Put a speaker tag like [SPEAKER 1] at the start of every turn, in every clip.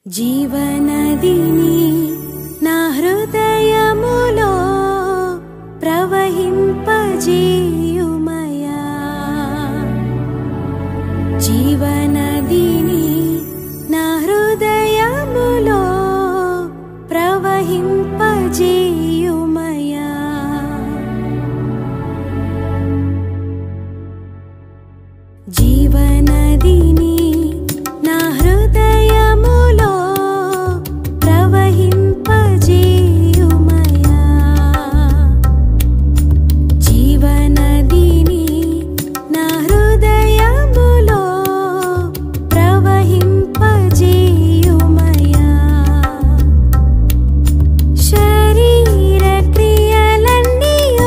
[SPEAKER 1] జీవనదిని నా హృదయములో ప్రవహింపజేయుమయా జీవనదిని నా హృదయములో ప్రవహింపజేయుమయా జీవనదిని నా హృదయములో ప్రవహింపజేయుమయా జీవనదిని నా హృదయములో ప్రవహింపజేయుమయా శరీర క్రియలన్నీయో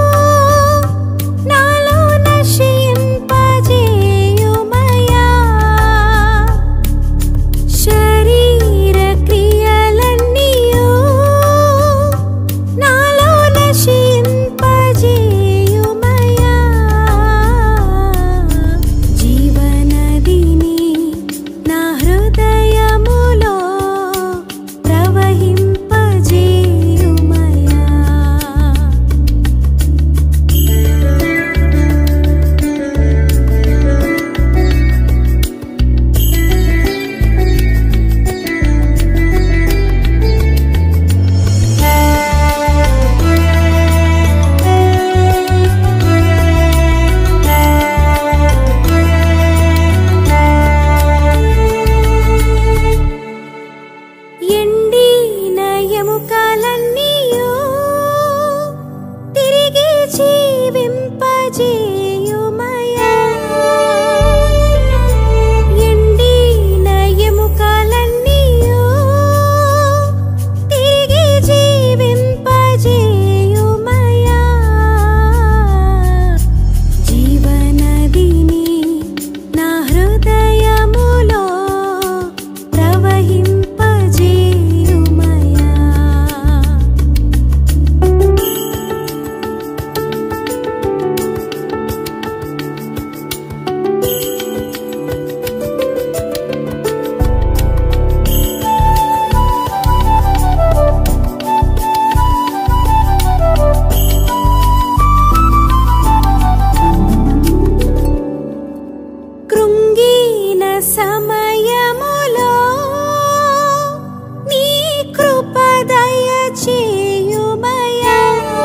[SPEAKER 1] నాలో నశింపజేయుమయా శరీర క్రియలన్నీయో నాలో నశింపజేయుమయా జీవనదిని నా హృదయములో ప్రవహింపజేయుమయా ఎండిన ఎముకలన్నీయో తిరిగి జీవింపజేయుమయా ఎండిన ఎముకలన్నీయో తిరిగి జీవింపజేయుమయా జీవనదిని నా హృదయములో ప్రవహింపజేయుమయా కృంగిన సమయములో నీ కృప దయచేయుమయా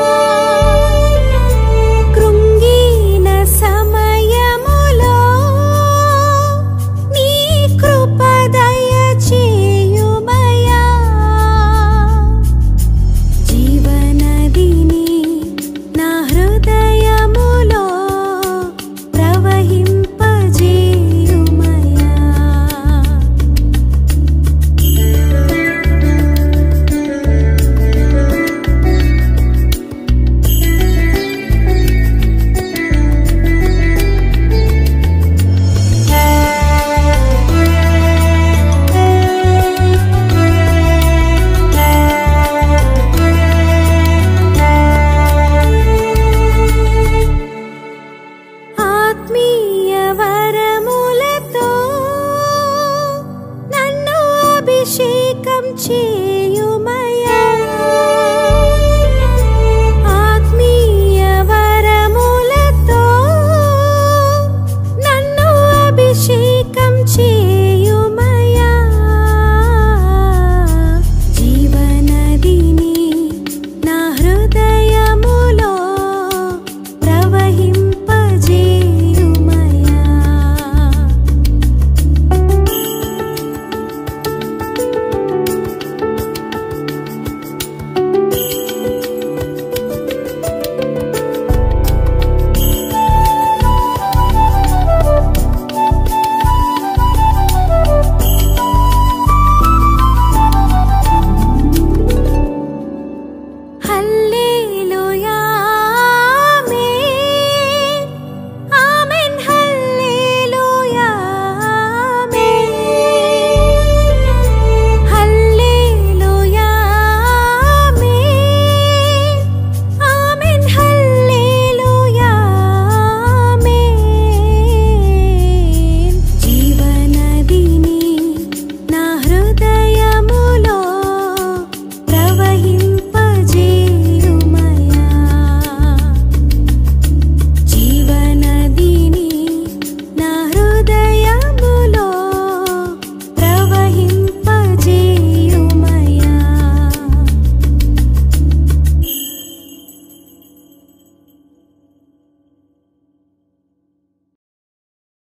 [SPEAKER 1] కృంగిన సమయములో నీ కృప దయచేయుమయా జీవనదిని నా హృదయములో ప్రవహింపజేయుమయా ఆత్మీయ వరములతో నన్ను అభిషేకం చే